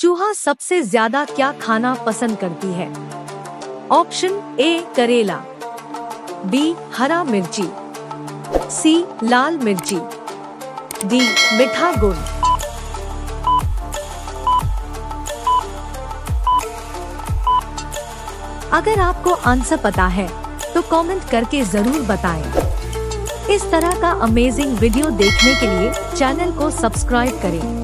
चूहा सबसे ज्यादा क्या खाना पसंद करती है? ऑप्शन ए करेला, बी हरा मिर्ची, सी लाल मिर्ची, डी मीठा गुड़। अगर आपको आंसर पता है तो कमेंट करके जरूर बताएं। इस तरह का अमेजिंग वीडियो देखने के लिए चैनल को सब्सक्राइब करें।